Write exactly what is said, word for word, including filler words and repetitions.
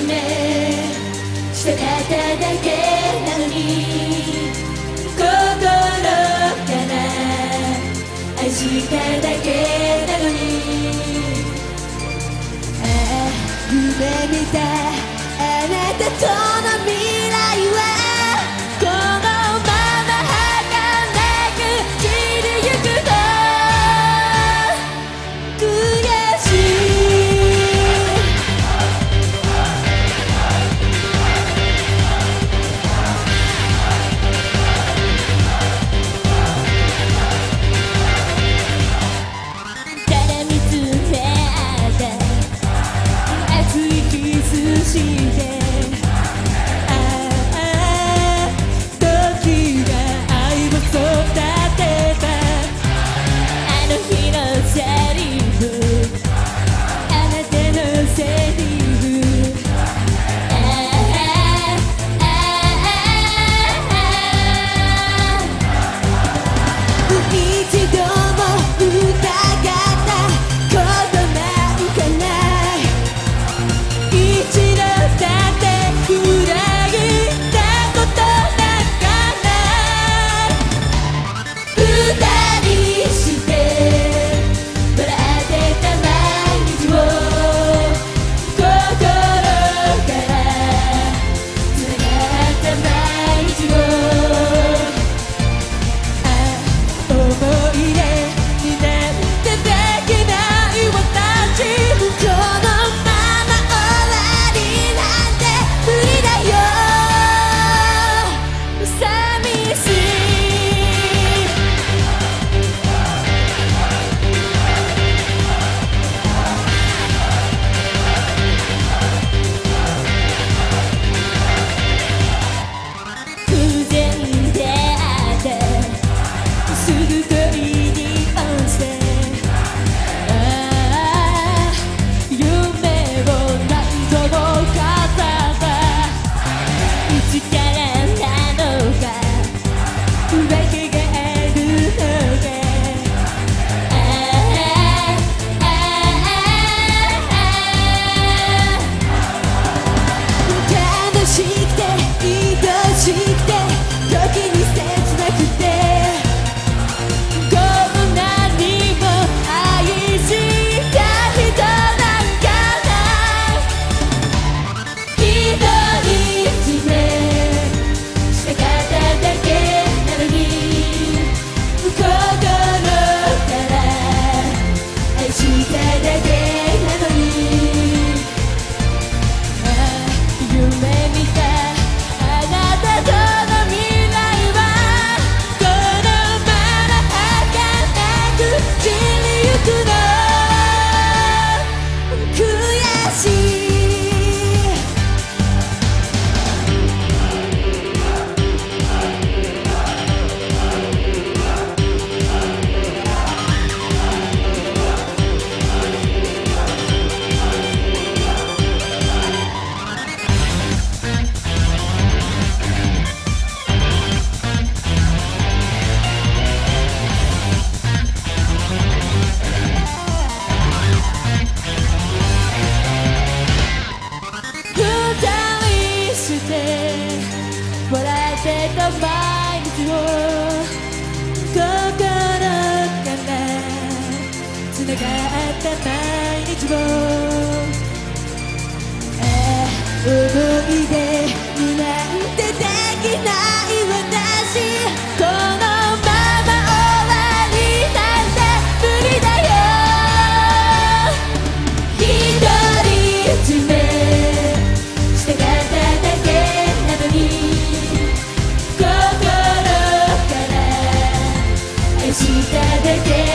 めしたかっただけなのに心から愛しただけなのにああ夢見たあなたとの未来はこのまま儚く散りゆくの悔しいただ見つめ合った熱いキスして笑ってた毎日を心からつながった毎日をああ思い出になんてできない私このまま終わりなんて無理だよ独り占めしたかっただけなのにしただけ